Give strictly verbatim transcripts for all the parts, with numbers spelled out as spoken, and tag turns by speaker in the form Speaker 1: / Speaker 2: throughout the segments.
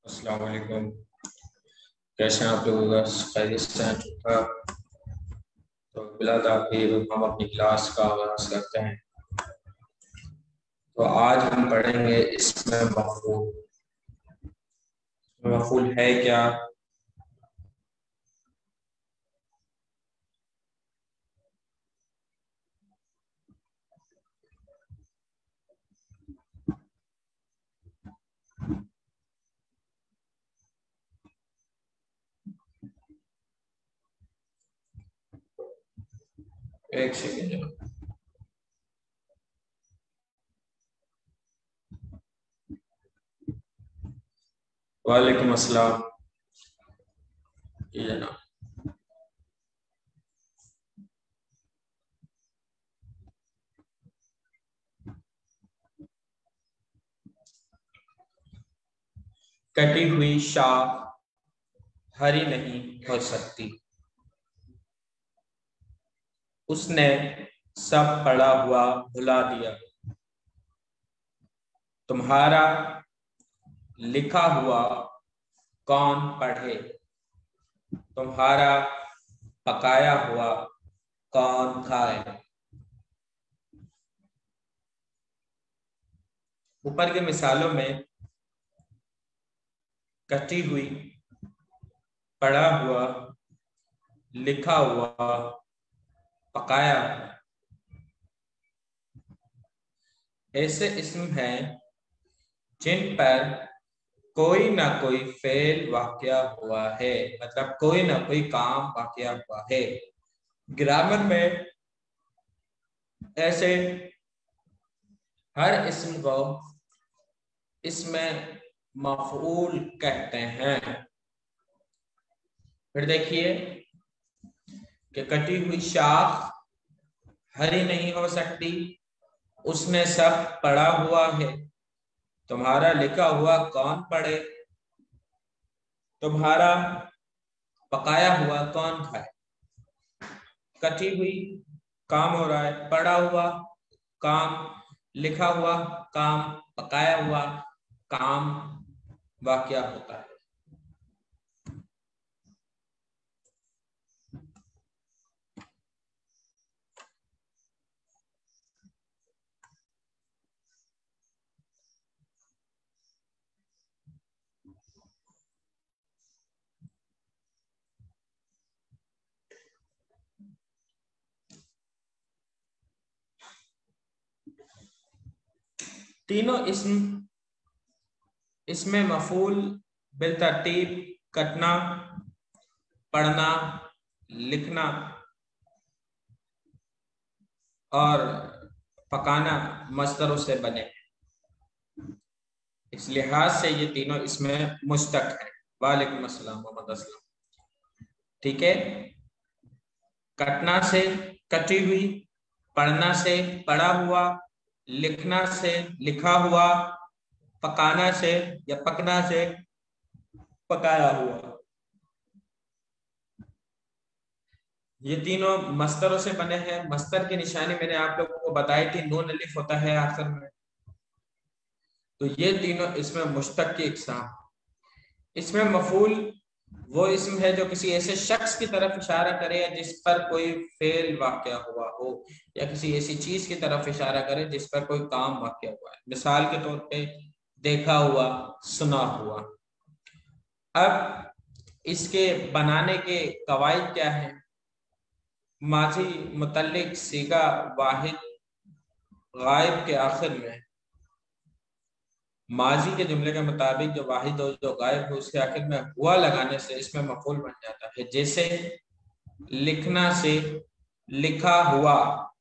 Speaker 1: अस्सलाम वालेकुम। कैसे हैं आप लोग? बस खैरियत से हैं? ठीक ठाक। तो बिला ताख़ीर हम अपनी क्लास का आगाज़ करते हैं। तो आज हम पढ़ेंगे इसमें मफ़ूल। मफ़ूल है क्या? एक सेकेंड। वालेकुम अस्सलाम। जी जनाब। कटी हुई शाख हरी नहीं हो सकती। उसने सब पढ़ा हुआ भुला दिया। तुम्हारा लिखा हुआ कौन पढ़े? तुम्हारा पकाया हुआ कौन खाए? ऊपर के मिसालों में कटी हुई, पढ़ा हुआ, लिखा हुआ, पकाया हुआ ऐसे इस्म हैं जिन पर कोई ना कोई फेल वाक़या हुआ है, मतलब कोई ना कोई काम वाक़या हुआ है। ग्रामर में ऐसे हर इस्म को इसमें मफ़ऊल कहते हैं। फिर देखिए कि कटी हुई शाख हरी नहीं हो सकती। उसने सब पढ़ा हुआ है। तुम्हारा लिखा हुआ कौन पढ़े? तुम्हारा पकाया हुआ कौन खाए? कटी हुई काम हो रहा है, पढ़ा हुआ काम, लिखा हुआ काम, पकाया हुआ काम वाक़या होता है। तीनों इस्म इसमें मफूल बिलतरतीब कटना, पढ़ना, लिखना और पकाना मस्दरों से बने। इस लिहाज से ये तीनों इसमें मुश्तक है। वालेकुम अस्सलाम मोहम्मद असलम। ठीक है। कटना से कटी हुई, पढ़ना से पढ़ा हुआ, लिखना से लिखा हुआ, पकाना से या पकना से पकाया हुआ। ये तीनों मस्तरों से बने हैं। मस्तर की निशानी मैंने आप लोगों को बताई थी, नून अलिफ होता है आखिर में। तो ये तीनों इसमें मुश्तक की इकसाम। इसमें मफूल वो इसम है जो किसी ऐसे शख्स की तरफ इशारा करे या जिस पर कोई फेल वाक़या हुआ हो, या किसी ऐसी चीज की तरफ इशारा करे जिस पर कोई काम वाक़या हुआ है। मिसाल के तौर पे देखा हुआ, सुना हुआ। अब इसके बनाने के कवायद क्या है? माजी मुतल्लिक सीगा वाहिद गायब के आखिर में माजी के जुमले के मुताबिक जो वाहिद हो, जो गायब हो, उसके आखिर में हुआ लगाने से इसमें मफूल बन जाता है। जैसे लिखना से लिखा हुआ,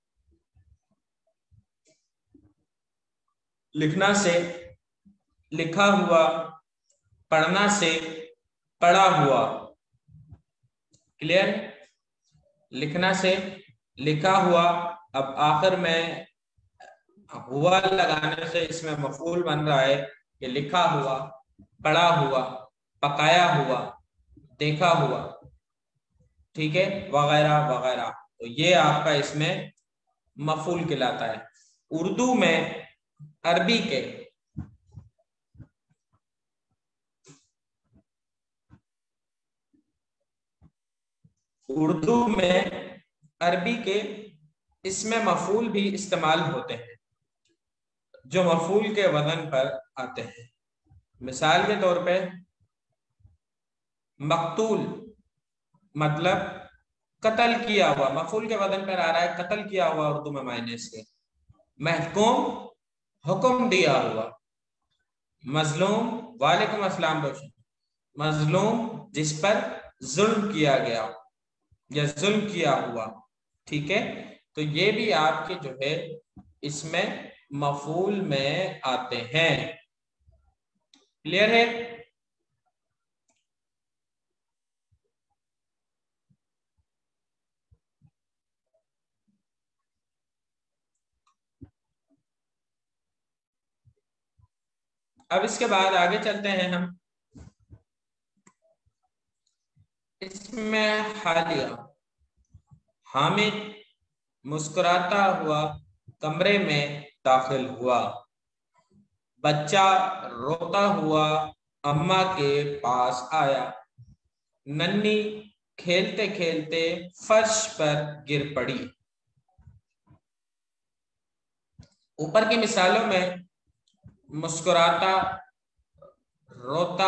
Speaker 1: लिखना से लिखा हुआ, पढ़ना से पढ़ा हुआ। क्लियर? लिखना से लिखा हुआ, अब आखिर में हुआ लगाने से इसमें मफूल बन रहा है कि लिखा हुआ, पढ़ा हुआ, पकाया हुआ, देखा हुआ, ठीक है, वगैरह वगैरह। तो ये आपका इसमें मफूल कहलाता है। उर्दू में अरबी के उर्दू में अरबी के इसमें मफूल भी इस्तेमाल होते हैं जो मफूल के वजन पर आते हैं। मिसाल के तौर पे मकतूल मतलब कत्ल किया हुआ, मफूल के वजन पर आ रहा है, कत्ल किया हुआ उर्दू में मायने से। महकूम हुक्म दिया हुआ। मजलूम, वालेकुम अस्सलाम रोशन, मजलूम जिस पर जुल्म किया गया या जुल्म किया हुआ। ठीक है, तो ये भी आपके जो है इसमें मफूल में आते हैं। क्लियर है? अब इसके बाद आगे चलते हैं हम। इसमें हालिया, हामिद मुस्कुराता हुआ कमरे में दाखिल हुआ। बच्चा रोता हुआ अम्मा के पास आया। नन्ही खेलते खेलते फर्श पर गिर पड़ी। ऊपर की मिसालों में मुस्कुराता, रोता,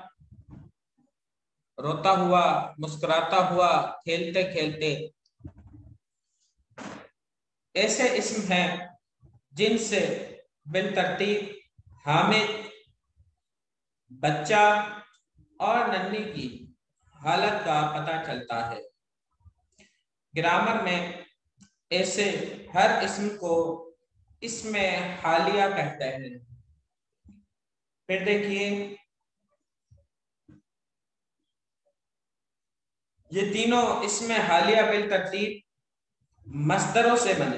Speaker 1: रोता हुआ, मुस्कुराता हुआ, खेलते खेलते ऐसे इस्म हैं जिनसे बिलतरतीब हामिद, बच्चा और नन्ही की हालत का पता चलता है। ग्रामर में ऐसे हर इस्म को इसमें हालिया कहते हैं। फिर देखिए, ये तीनों इसमें हालिया बिल तरतीब मस्दरों से बने।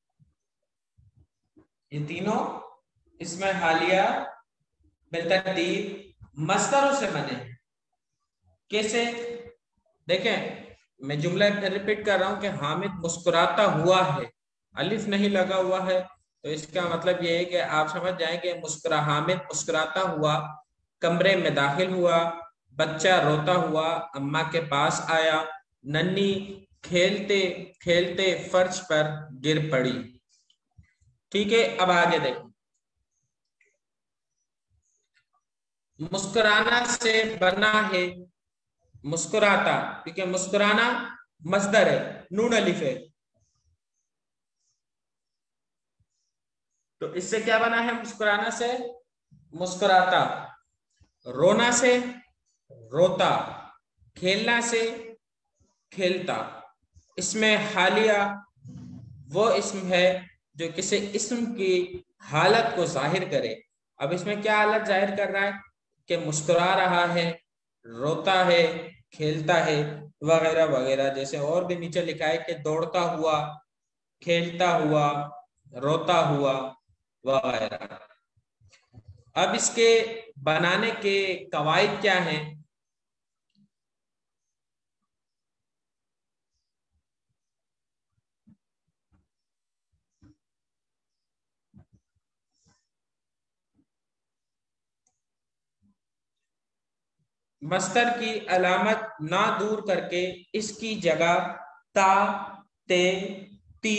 Speaker 1: ये तीनों इसमें हालिया बिल तरतीब मस्दरों से बने। कैसे? देखें, मैं जुमला फिर रिपीट कर रहा हूं कि हामिद मुस्कुराता हुआ है, अलिफ नहीं लगा हुआ है, तो इसका मतलब ये है कि आप समझ जाएंगे मुस्कुरा हामिद मुस्कुराता हुआ कमरे में दाखिल हुआ। बच्चा रोता हुआ अम्मा के पास आया। नन्ही खेलते खेलते फर्श पर गिर पड़ी। ठीक है, अब आगे देखो। मुस्कुराना से बना है मुस्कुराता, क्योंकि मुस्कुराना मस्दर है, नून अलिफ है, तो इससे क्या बना है? मुस्कुराना से मुस्कुराता, रोना से रोता, खेलना से खेलता। इसमें हालिया वो इस्म है जो किसी इस्म की हालत को जाहिर करे। अब इसमें क्या हालत जाहिर कर रहा है? कि मुस्कुरा रहा है, रोता है, खेलता है, वगैरह वगैरह। जैसे और भी नीचे लिखा है कि दौड़ता हुआ, खेलता हुआ, रोता हुआ, वगैरह। अब इसके बनाने के कवायद क्या हैं? मस्तर की अलामत ना दूर करके इसकी जगह ता, ते, ती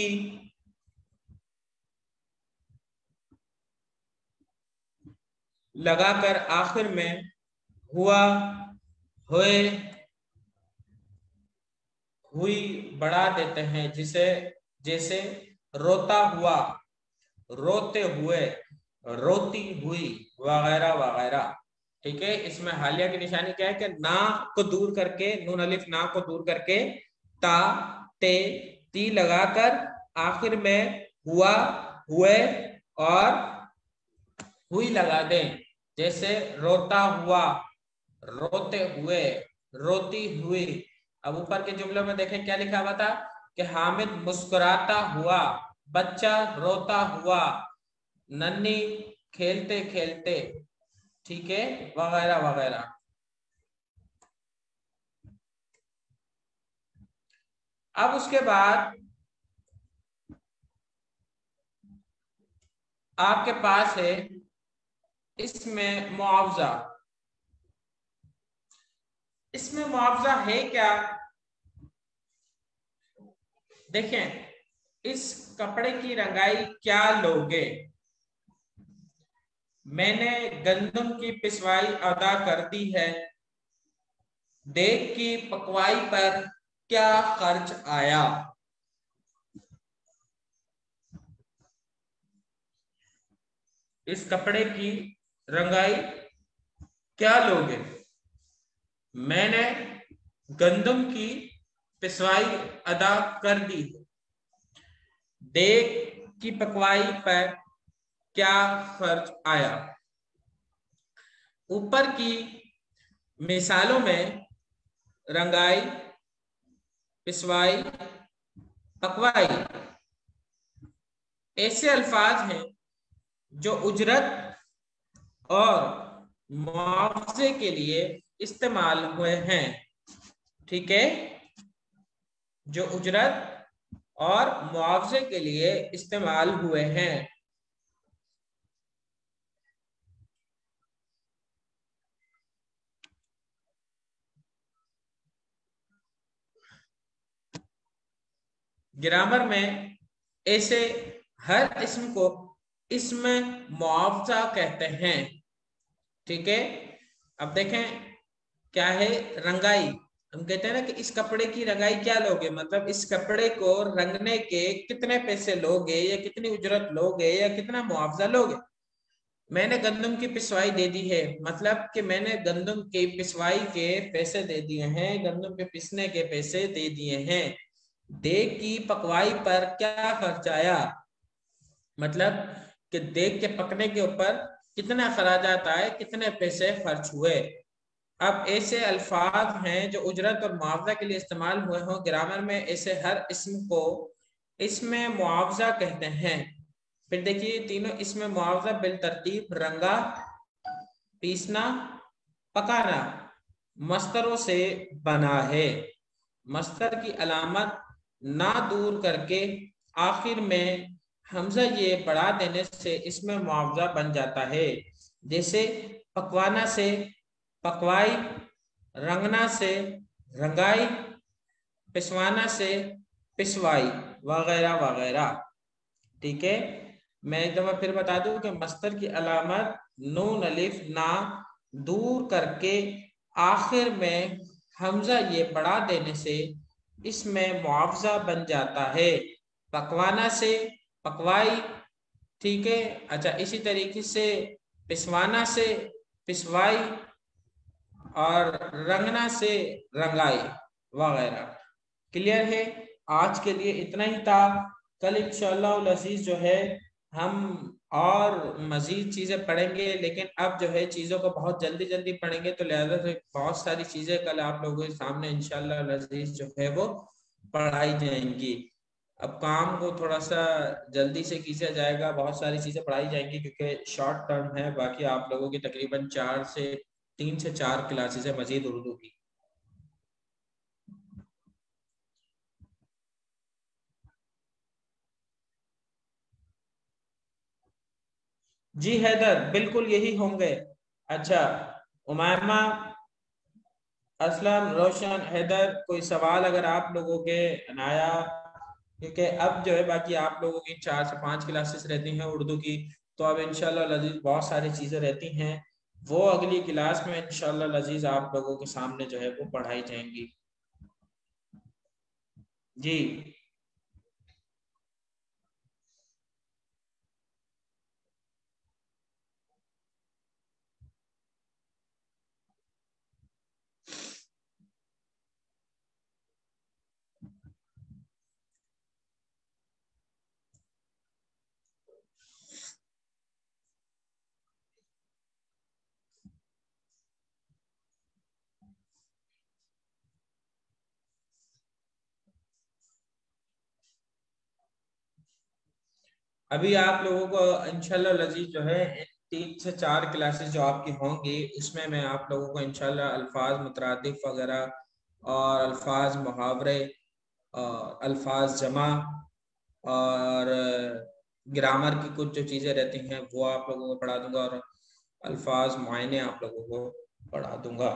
Speaker 1: लगाकर आखिर में हुआ, हुए, हुई बढ़ा देते हैं। जिसे जैसे रोता हुआ, रोते हुए, रोती हुई, वगैरह वगैरह। ठीक है, इसमें हालिया की निशानी क्या है? कि ना को दूर करके, नून अलिफ ना को दूर करके ता, ते, ती लगाकर आखिर में हुआ, हुए और हुई लगा दें। जैसे रोता हुआ, रोते हुए, रोती हुई। अब ऊपर के जुमले में देखें क्या लिखा हुआ था कि हामिद मुस्कुराता हुआ, बच्चा रोता हुआ, नन्ही खेलते खेलते, ठीक है, वगैरह वगैरह। अब उसके बाद आपके पास है इसमें मुआवजा। इसमें मुआवजा है क्या? देखें, इस कपड़े की रंगाई क्या लोगे? मैंने गंदम की पिसवाई अदा कर दी है। देग की पकवाई पर क्या खर्च आया? इस कपड़े की रंगाई क्या लोगे? मैंने गंदम की पिसवाई अदा कर दी। देग की पकवाई पर क्या खर्च आया? ऊपर की मिसालों में रंगाई, पिसवाई, पकवाई ऐसे अल्फाज हैं जो उजरत और मुआवजे के लिए इस्तेमाल हुए हैं। ठीक है, जो उजरत और मुआवजे के लिए इस्तेमाल हुए हैं। ग्रामर में ऐसे हर इसम को इसम मुआवजा कहते हैं। ठीक है, अब देखें क्या है रंगाई। हम कहते हैं ना कि इस कपड़े की रंगाई क्या लोगे, मतलब इस कपड़े को रंगने के कितने पैसे लोगे या कितनी उजरत लोगे या कितना मुआवजा लोगे। मैंने गंदम की पिसवाई दे दी है, मतलब कि मैंने गंदम की पिसवाई के पैसे दे दिए हैं, गंदम के पिसने के पैसे दे दिए हैं। देग की पकवाई पर क्या खर्च आया, मतलब कि देग के पकने के ऊपर कितना खर्च आता है, कितने पैसे खर्च हुए। अब ऐसे अल्फाज हैं जो उजरत और मुआवजा के लिए इस्तेमाल हुए हों। ग्रामर में ऐसे हर इसम को इसमें मुआवजा कहते हैं। फिर देखिए तीनों इसमें मुआवजा बिल तरतीब रंगा, पीसना, पकाना मस्तरों से बना है। मस्तर की अलामत ना दूर करके आखिर में हमजा ये बढ़ा देने से इसमें मुआवजा बन जाता है। जैसे पकवाना से पकवाई, रंगना से रंगाई, पिसवाना से पिसवाई वगैरह वगैरह। ठीक है, मैं एक दफा फिर बता दूं कि मस्तर की अलामत नून अलिफ ना दूर करके आखिर में हमजा ये बढ़ा देने से इसमें मुआवजा बन जाता है। पकवाना से पकवाई, ठीक है। अच्छा, इसी तरीके से पिसवाना से पिसवाई और रंगना से रंगाई वगैरह। क्लियर है? आज के लिए इतना ही था। कल इंशाअल्लाह अज़ीज जो है हम और मजीद चीजें पढ़ेंगे, लेकिन अब जो है चीजों को बहुत जल्दी जल्दी पढ़ेंगे, तो लिहाजा से बहुत सारी चीजें कल आप लोगों के सामने इंशाअल्लाह अज़ीज जो है वो पढ़ाई जाएंगी। अब काम को थोड़ा सा जल्दी से किया जाएगा, बहुत सारी चीजें पढ़ाई जाएंगी क्योंकि शॉर्ट टर्म है। बाकी आप लोगों की तकरीबन चार से तीन से चार क्लासेस है मजीद उर्दू की। जी हैदर, बिल्कुल यही होंगे। अच्छा, उमामा, असलम, रोशन, हैदर, कोई सवाल अगर आप लोगों के आया? क्योंकि अब जो है बाकी आप लोगों की चार से पांच क्लासेस रहती हैं उर्दू की, तो अब इंशाल्लाह लजीज बहुत सारी चीजें रहती हैं, वो अगली क्लास में इंशाल्लाह लजीज आप लोगों के सामने जो है वो पढ़ाई जाएंगी। जी अभी आप लोगों को इंशाल्लाह लजीज जो है तीन से चार क्लासेस जो आपकी होंगी उसमें मैं आप लोगों को इंशाल्लाह अल्फाज मुतरादिफ वगैरह और अल्फाज मुहावरे और अल्फाज जमा और ग्रामर की कुछ जो चीज़ें रहती हैं वो आप लोगों को पढ़ा दूंगा, और अल्फाज मायने आप लोगों को पढ़ा दूंगा।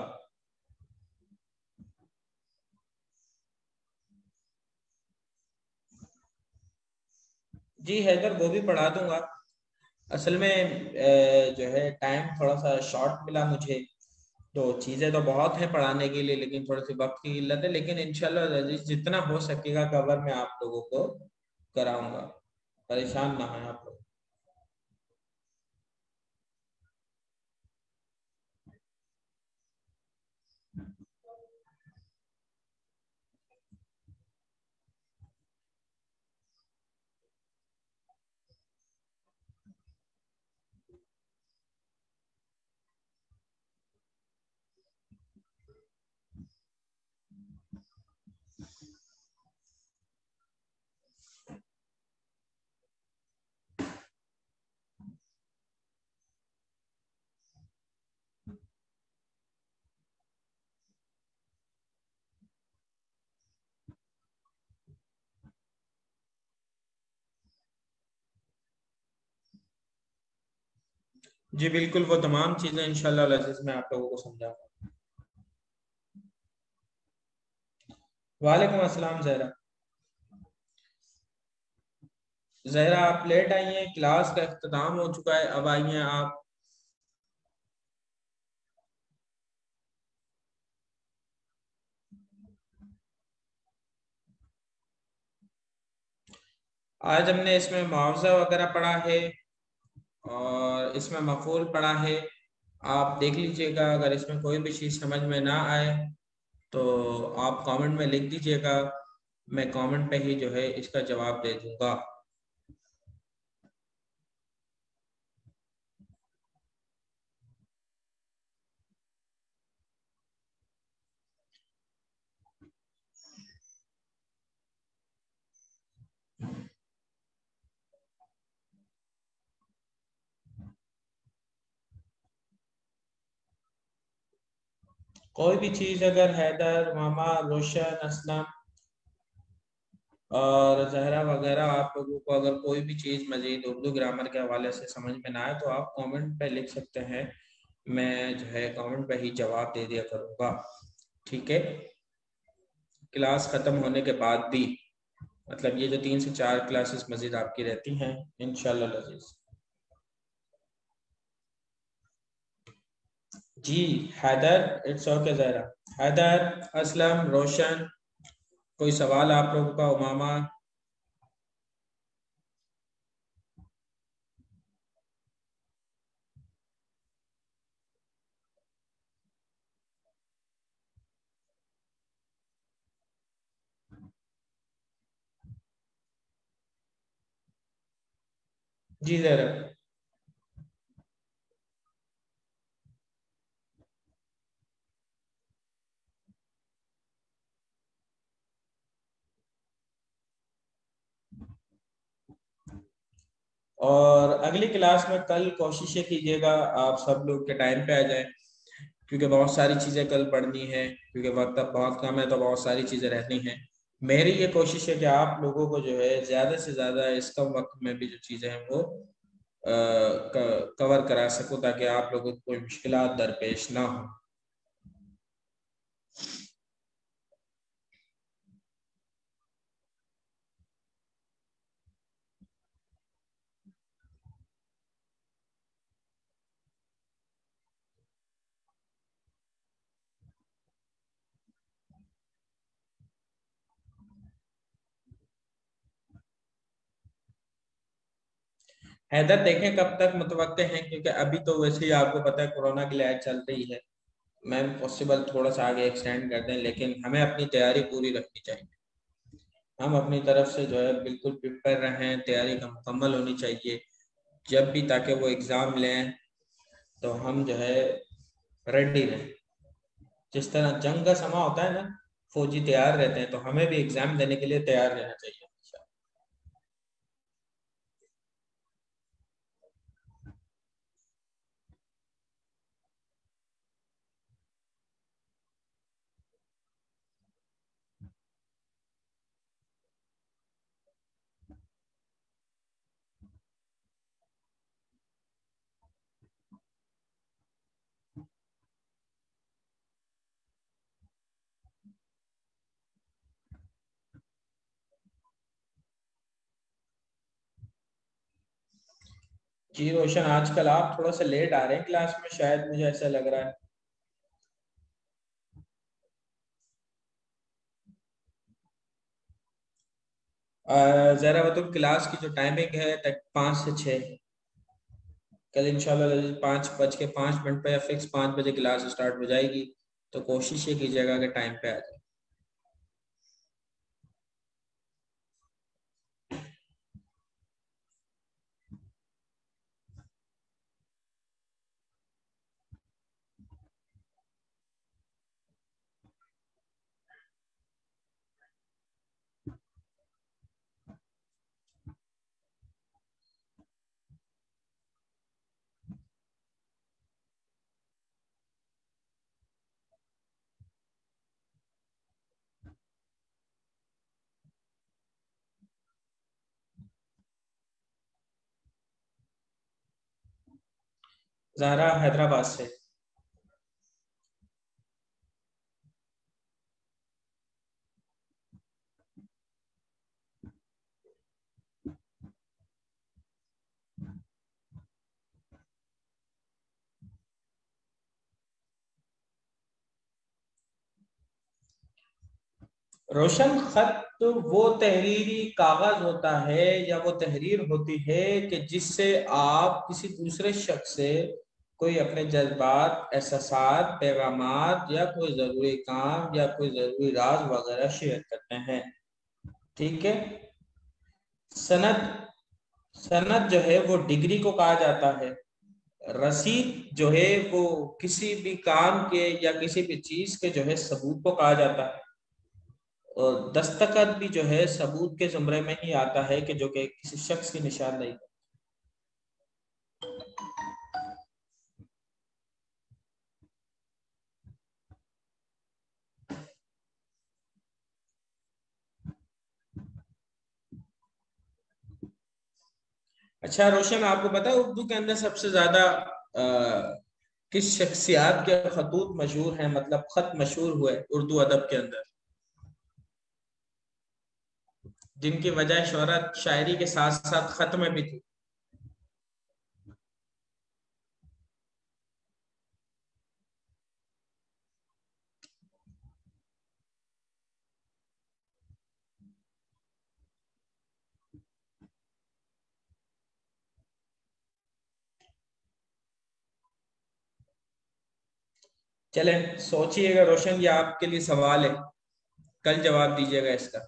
Speaker 1: जी हैदर, वो भी पढ़ा दूंगा। असल में अ, जो है टाइम थोड़ा सा शॉर्ट मिला मुझे, तो चीज़ें तो बहुत हैं पढ़ाने के लिए, लेकिन थोड़ी सी वक्त की किल्लत है। लेकिन इंशाल्लाह अजीज जितना हो सकेगा कवर मैं आप लोगों को कराऊंगा, परेशान ना हो आप लोग। जी बिल्कुल, वो तमाम चीज़ें इंशाल्लाह अजीज मैं आप लोगों को समझाऊंगा। वालेकुम अस्सलाम जहरा। जहरा आप लेट आई हैं, क्लास का अख्ताम हो चुका है, अब आई हैं आप। आज हमने इसमें मुआवजा वगैरह पढ़ा है और इसमें मफूल पढ़ा है। आप देख लीजिएगा, अगर इसमें कोई भी चीज़ समझ में ना आए तो आप कमेंट में लिख दीजिएगा, मैं कमेंट पे ही जो है इसका जवाब दे दूंगा। कोई भी चीज़ अगर हैदर, मामा, रोशन, असलम और जहरा वगैरह आप लोगों को अगर कोई भी चीज़ मजीद उर्दू ग्रामर के हवाले से समझ में ना आए तो आप कमेंट पे लिख सकते हैं, मैं जो है कमेंट पे ही जवाब दे दिया करूँगा। ठीक है, क्लास ख़त्म होने के बाद भी, मतलब ये जो तीन से चार क्लासेस मजीद आपकी रहती हैं इंशाल्लाह अज़ीज़। जी हैदर, इट्स ओके ज़हरा। हैदर, असलम, रोशन, कोई सवाल आप लोगों का? उमामा? जी ज़हरा। और अगली क्लास में कल कोशिश ये कीजिएगा आप सब लोग के टाइम पे आ जाएं, क्योंकि बहुत सारी चीज़ें कल पढ़नी है, क्योंकि वक्त अब बहुत कम है तो बहुत सारी चीज़ें रहनी हैं। मेरी ये कोशिश है कि आप लोगों को जो है ज़्यादा से ज़्यादा इस कम वक्त में भी जो चीज़ें हैं वो अ, क- कवर करा सकूं, ताकि आप लोगों को कोई मुश्किलात दरपेश ना हो। हैदर देखें कब तक मुतवक्के हैं, क्योंकि अभी तो वैसे ही आपको पता है कोरोना की लहर चल रही है। मैम पॉसिबल थोड़ा सा आगे एक्सटेंड कर दें, लेकिन हमें अपनी तैयारी पूरी रखनी चाहिए। हम अपनी तरफ से जो है बिल्कुल प्रिपेयर रहें, तैयारी का मुकम्मल होनी चाहिए जब भी, ताकि वो एग्ज़ाम लें तो हम जो है रेडी रहें। जिस तरह जंग का समा होता है ना, फौजी तैयार रहते हैं, तो हमें भी एग्ज़ाम देने के लिए तैयार रहना चाहिए। जी रोशन, आजकल आप थोड़ा सा लेट आ रहे हैं क्लास में, शायद मुझे ऐसा लग रहा है। अ, जरा वो तो क्लास की जो टाइमिंग है तक पाँच से छः। कल इंशाल्लाह पाँच बज के पाँच मिनट पे या फिक्स पाँच बजे क्लास स्टार्ट हो जाएगी। तो कोशिश ये कीजिएगा कि टाइम पे आ जाए। ज़ारा हैदराबाद से। रोशन, खत तो वो तहरीरी कागज होता है या वो तहरीर होती है कि जिससे आप किसी दूसरे शख्स से कोई अपने जज्बात, एहसासात, पैगामात या कोई जरूरी काम या कोई जरूरी राज वगैरह शेयर करते हैं। ठीक है। सनद सनद जो है वो डिग्री को कहा जाता है। रसीद जो है वो किसी भी काम के या किसी भी चीज के जो है सबूत को कहा जाता है। और दस्तखत भी जो है सबूत के जुमरे में ही आता है कि जो कि किसी शख्स की निशानदेही। अच्छा रोशन, आपको पता है उर्दू के अंदर सबसे ज्यादा अ, किस शख्सियात के खतूत मशहूर हैं, मतलब खत मशहूर हुए उर्दू अदब के अंदर, जिनकी वजह शोहरत शायरी के साथ साथ खत में भी थी। चले, सोचिएगा रोशन, ये आपके लिए सवाल है, कल जवाब दीजिएगा इसका।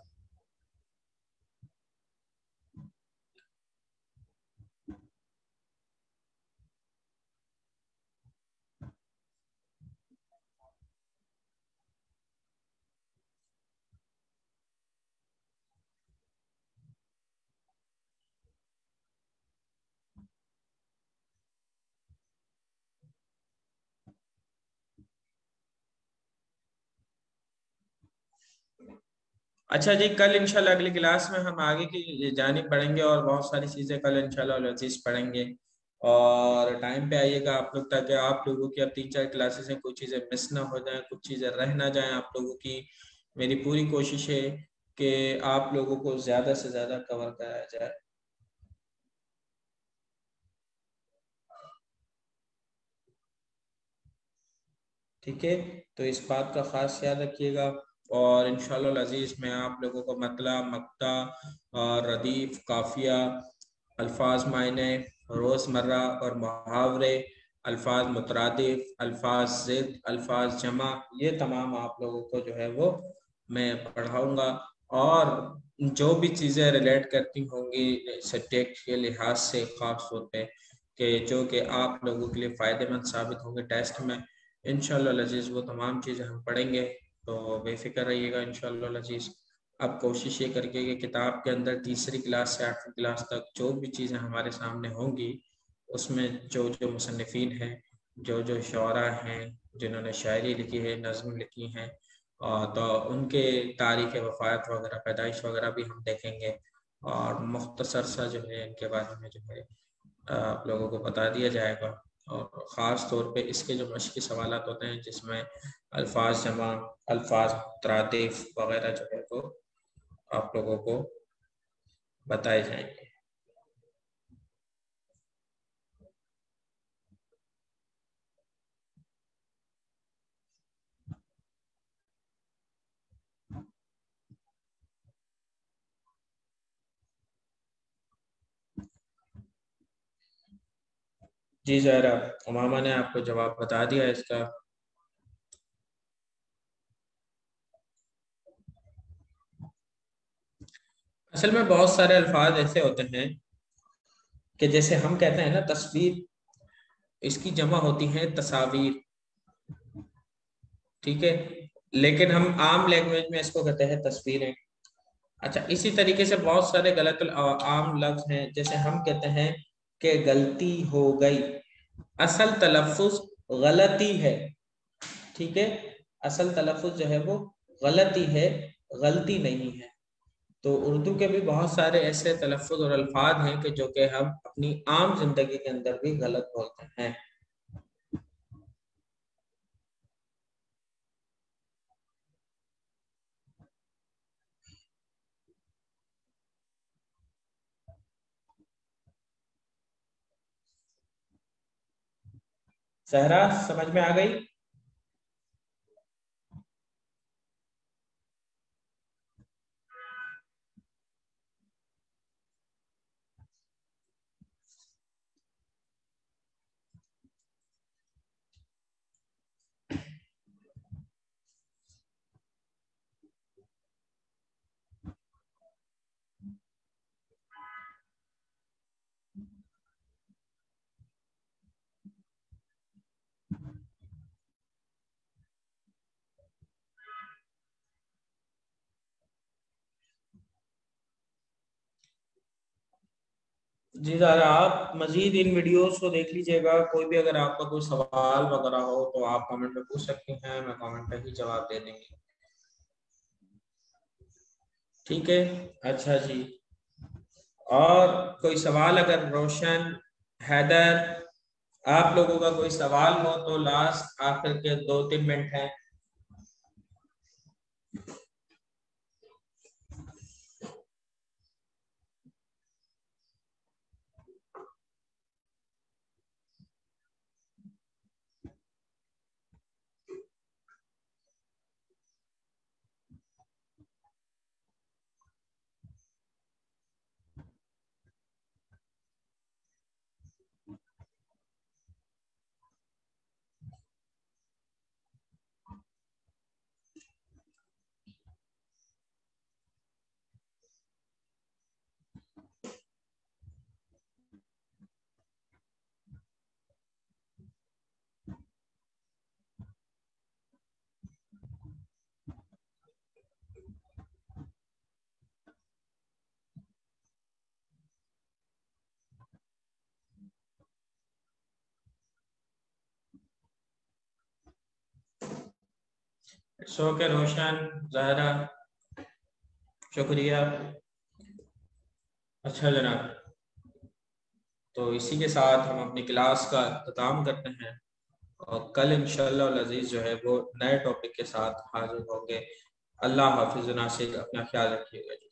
Speaker 1: अच्छा जी, कल इंशाल्लाह अगली क्लास में हम आगे की जानी पढ़ेंगे और बहुत सारी चीज़ें कल इंशाल्लाह लजीज पढ़ेंगे। और टाइम पे आइएगा आप लोग, ताकि आप लोगों की अब तीन चार क्लासेस हैं, कुछ चीज़ें मिस ना हो जाएं, कुछ चीज़ें रह ना जाएं आप लोगों की। मेरी पूरी कोशिश है कि आप लोगों को ज़्यादा से ज़्यादा कवर कराया जाए। ठीक है। तो इस बात का खास याद रखिएगा। और इंशाल्लाह अजीज मैं आप लोगों को मतला, मक्ता और रदीफ, काफिया, अल्फाज मायने, रोज़मर्रा और मुहावरे, अल्फाज मुतरादिफ, अल्फाज ज़िद, अल्फाज जमा, ये तमाम आप लोगों को जो है वो मैं पढ़ाऊँगा। और जो भी चीज़ें रिलेट करती होंगी सब्जेक्ट के लिहाज से, ख़ास तौर पे कि जो कि आप लोगों के लिए फ़ायदेमंद साबित होंगे टेस्ट में, इंशाल्लाह लजीज वो तमाम चीज़ें हम पढ़ेंगे। तो बेफिक्र रहिएगा इंशाल्लाह लजीज। अब कोशिश ये करके कि किताब के अंदर तीसरी क्लास से आठवीं क्लास तक जो भी चीज़ें हमारे सामने होंगी, उसमें जो जो मुसन्निफ़ीन हैं, जो जो शुअरा हैं, जिन्होंने शायरी लिखी है, नज़्म लिखी हैं, और तो उनके तारीख़ वफ़ात वगैरह, पैदाइश वगैरह भी हम देखेंगे। और मुख्तसर सा जो है इनके बारे में जो है आप लोगों को बता दिया जाएगा। और ख़ास तौर पे इसके जो मश्क़ी सवालात होते हैं, जिसमें अल्फाज जमा, अल्फाज मुतरादिफ वगैरह जो है वो आप लोगों को बताए जाएंगे। जी जहरा, उमामा ने आपको जवाब बता दिया इसका। असल में बहुत सारे अल्फाज ऐसे होते हैं कि जैसे हम कहते हैं ना तस्वीर, इसकी जमा होती है तस्वीर, ठीक है, लेकिन हम आम लैंग्वेज में इसको कहते हैं तस्वीरें। अच्छा, इसी तरीके से बहुत सारे गलत आम लफ्ज हैं, जैसे हम कहते हैं कि गलती हो गई, असल तलफ्फुज गलती है, ठीक है, असल तलफ्फुज जो है वो गलती है, गलती नहीं है। तो उर्दू के भी बहुत सारे ऐसे तलफ्फुज और अल्फाज हैं कि जो कि हम अपनी आम जिंदगी के अंदर भी गलत बोलते हैं। सहरा, समझ में आ गई? जी ज़रा, आप मजीद इन वीडियोस को देख लीजिएगा। कोई भी अगर आपका कोई सवाल वगैरह हो तो आप कमेंट में पूछ सकती हैं, मैं कमेंट में ही जवाब दे देंगी, ठीक है। अच्छा जी, और कोई सवाल अगर रोशन, हैदर, आप लोगों का कोई सवाल हो तो लास्ट आखिर के दो तीन मिनट हैं। शो के रोशन, जहरा, शुक्रिया। अच्छा जनाब, तो इसी के साथ हम अपनी क्लास का अख्ताम करते हैं, और कल इंशाअल्लाह अज़ीज़ जो है वो नए टॉपिक के साथ हाजिर होंगे। अल्लाह हाफिज़ नासिर, अपना ख्याल रखिएगा।